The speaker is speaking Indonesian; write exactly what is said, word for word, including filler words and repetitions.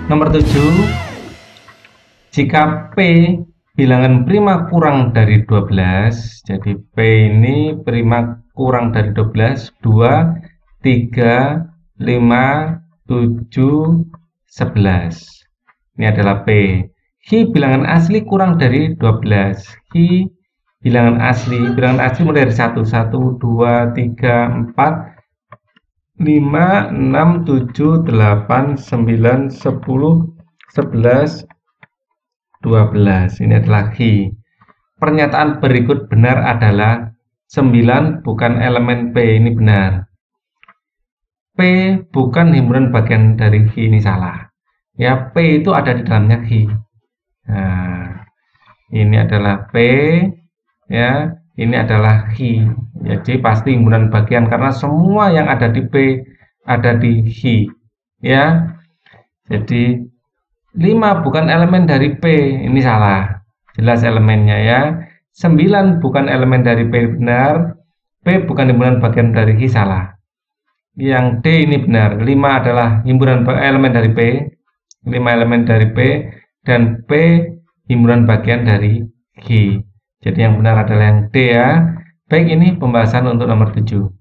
Nomor tujuh, jika P bilangan prima kurang dari dua belas, jadi P ini prima kurang dari dua belas, dua, tiga, lima, tujuh, sebelas. Ini adalah P. Hi bilangan asli kurang dari dua belas. Hi bilangan asli, bilangan asli mulai dari satu, satu, dua, tiga, empat, lima, enam, tujuh, delapan, sembilan, sepuluh, sebelas, dua belas. Ini adalah Hi. Pernyataan berikut benar adalah sembilan bukan elemen P. Ini benar. P bukan himpunan bagian dari Hi. Ini salah. Ya, P itu ada di dalamnya Hi. Nah, ini adalah P. Ya, ini adalah Hi. Jadi pasti himpunan bagian karena semua yang ada di P ada di Hi. Ya. Jadi lima bukan elemen dari P. Ini salah. Jelas elemennya ya. sembilan bukan elemen dari P, benar. P bukan himpunan bagian dari Hi, salah. Yang D ini benar. lima adalah himpunan elemen dari P. lima elemen dari P dan P himpunan bagian dari Hi. Jadi yang benar adalah yang D ya. Baik, ini pembahasan untuk nomor tujuh.